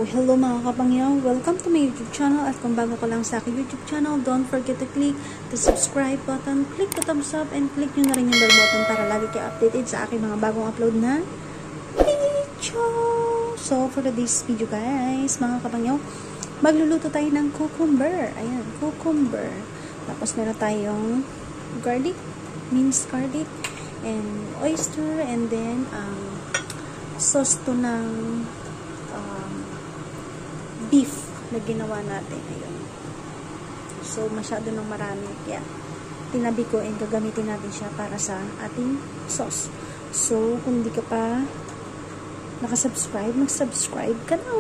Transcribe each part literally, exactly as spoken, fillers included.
So, hello mga kapangyaw. Welcome to my YouTube channel. At kung bago ka lang sa aking YouTube channel, don't forget to click the subscribe button, click the thumbs up, and click nyo na rin yung bell button para lagi kayo updated sa aking mga bagong upload na video. So, for today's video guys, mga kapangyaw, magluluto tayo ng cucumber. Ayan, cucumber. Tapos meron tayong garlic, minced garlic, and oyster, and then um, sauce to ng um, beef na ginawa natin. Ayun. So, masyado nang marami. Kaya, tinabi ko and gagamitin natin siya para sa ating sauce. So, kung di ka pa nakasubscribe, mag-subscribe ka na.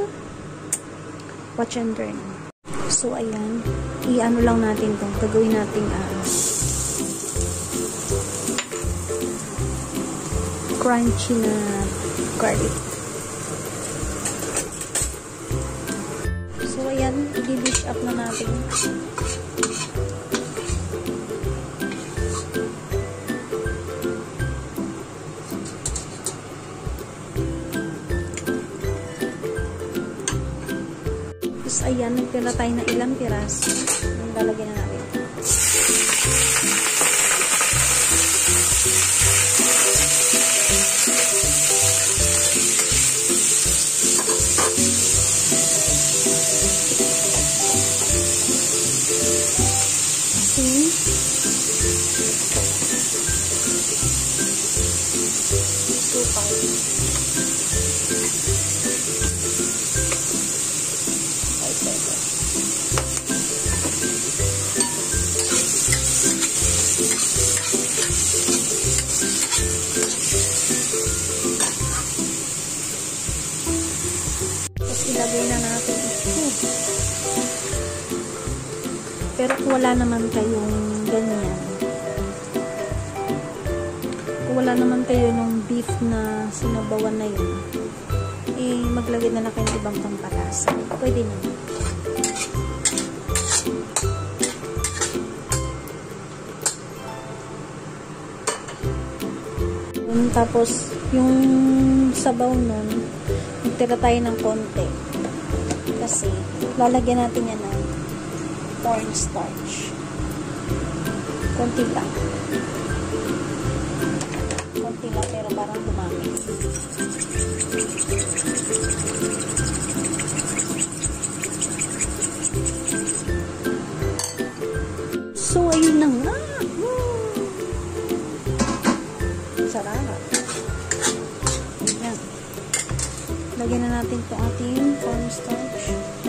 Watch and learn. So, ayan. I-ano lang natin ito. Gagawin natin uh, crunchy na garlic. So, ayan, i-dish up na natin. Tapos, ayan, nagtira tayo na ilang piraso. Ang lalagyan na natin. Ilagay na natin ito. Pero kung wala naman kayong ganyan, kung wala naman kayo ng beef na sinabawan na yun, eh, maglagay na lang kayo ng ibang pampalasa. Pwede naman. Tapos, yung sabaw nun, magtira tayo ng konti. Kasi, lalagyan natin yan ng cornstarch. Konti lang. Konti lang, pero parang dumami. So, ayun na nga. Sarap. Ayan. Lagyan na natin itong ating cornstarch.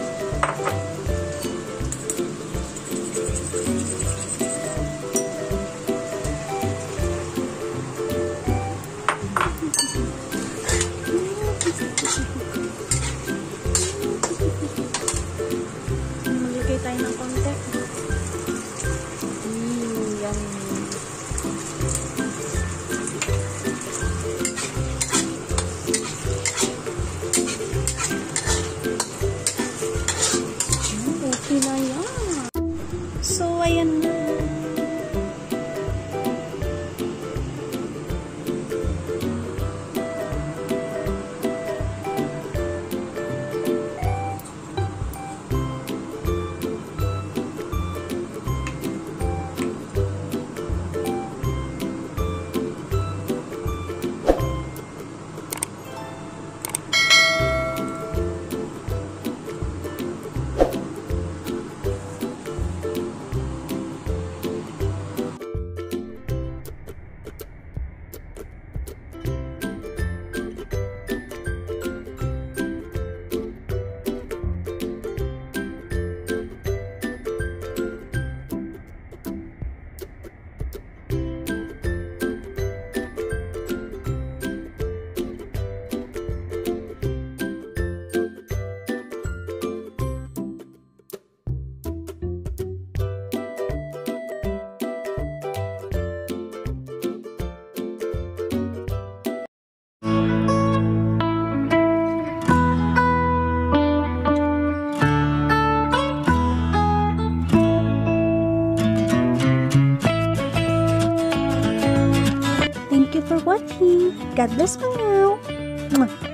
Maglagay tayo ng konti. Mm, yummy. So, ayan na. for watching. God bless for now. Mwah.